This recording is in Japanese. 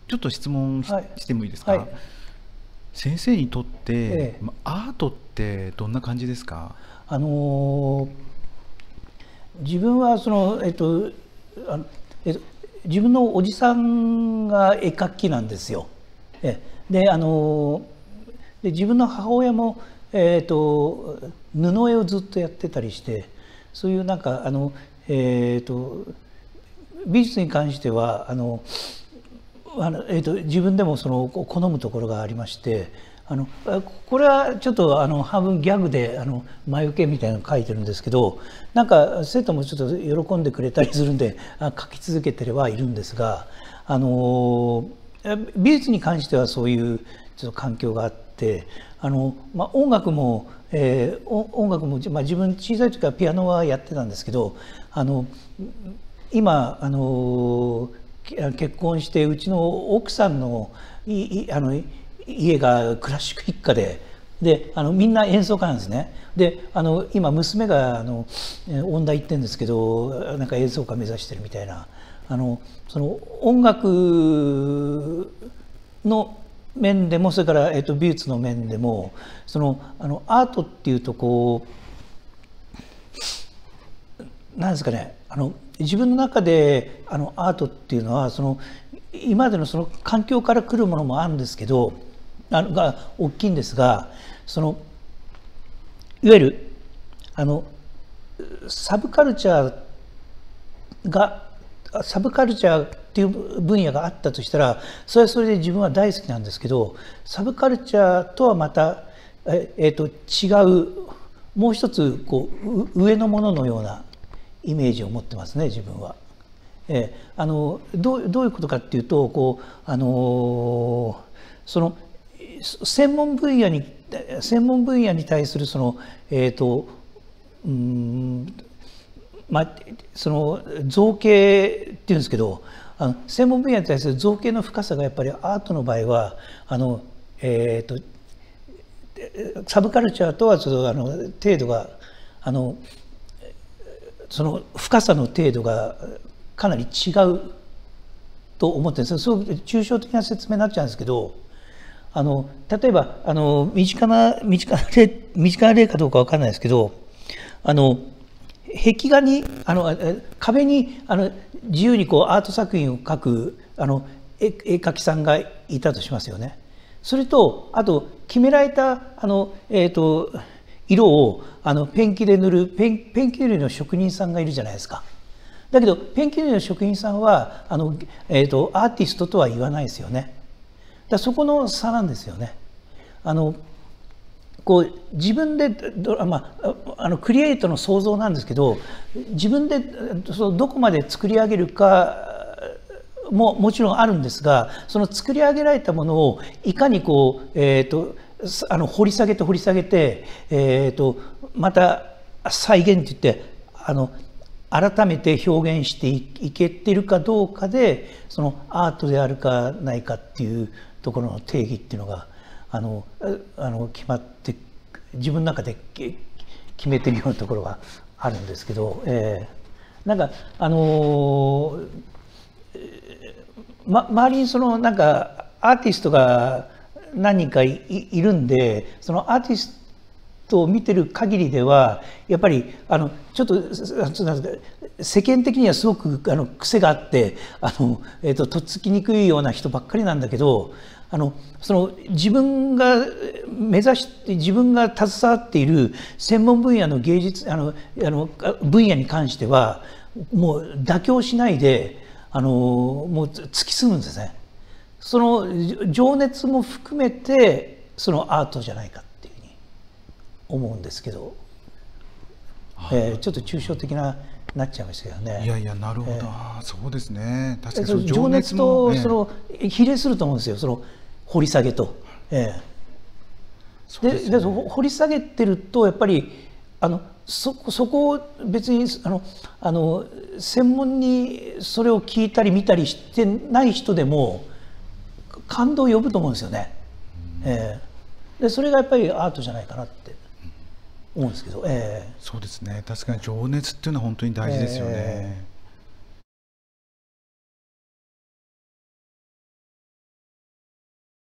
ちょっと質問はい。 してもいいですか？ はい。 先生にとって、 ええ。 アートってどんな感じですか？ あの自分はあのえっと、自分のおじさんが絵描きなんですよ。で、自分の母親も、布絵をずっとやってたりして、そういうなんかえっと、美術に関しては自分でも好むところがありまして、これはちょっと半分ギャグで前受けみたいなの書いてるんですけど、なんか生徒もちょっと喜んでくれたりするんで書き続けてはいるんですが、あの美術に関してはそういうちょっと環境があって、音楽も、音楽も、自分小さい時からピアノはやってたんですけど、今結婚してうちの奥さんの家がクラシック一家でみんな演奏家なんですね。で今娘が音大行ってるんですけど、なんか演奏家目指してるみたいな、その音楽の面でも、それから、美術の面でも、アートっていうとなんですかね、自分の中でアートっていうのは今までの環境から来るものもあるんですけど、が大きいんですが、いわゆるあのサブカルチャーがサブカルチャーっていう分野があったとしたら、それはそれで自分は大好きなんですけど、サブカルチャーとはまた違う、もう一つ上のもののようなイメージを持ってますね、自分は。どういうことかっていうと、その専門分野に対するうんその造形っていうんですけど、専門分野に対する造形の深さがやっぱりアートの場合はサブカルチャーとはちょっと程度がその深さの程度がかなり違うと思ってるんです。すごく抽象的な説明になっちゃうんですけど、例えば身近な例かどうかわからないですけど、壁画に壁に自由にアート作品を描く絵描きさんがいたとしますよね。それとあと決められた色をペンキで塗るペンキ塗りの職人さんがいるじゃないですか。だけどペンキ塗りの職人さんはアーティストとは言わないですよね。そこの差なんですよね。自分でクリエイトの創造なんですけど、自分でどこまで作り上げるかもちろんあるんですが、その作り上げられたものをいかに掘り下げて掘り下げて、また再現っていって改めて表現していけてるかどうかで、そのアートであるかないかっていうところの定義っていうのが決まって自分の中で決めてるようなところがあるんですけど、なんか周りになんかアーティストが何人かいるんで、そのアーティストを見てる限りではやっぱりちょっと世間的にはすごく癖があってとっつきにくいような人ばっかりなんだけど、自分が目指して自分が携わっている専門分野の芸術分野に関してはもう妥協しないでもう突き進むんですね。その情熱も含めてそのアートじゃないかっていうふうに思うんですけど、ちょっと抽象的なっちゃいましたけどね。 いやいや、なるほど、そうですね。確かにその情熱と比例すると思うんですよ、その掘り下げと。で掘り下げてるとやっぱりそこを別に専門にそれを聞いたり見たりしてない人でも感動を呼ぶと思うんですよね。でそれがやっぱりアートじゃないかなって思うんですけど。 そうですね。確かに情熱っていうのは本当に大事ですよね。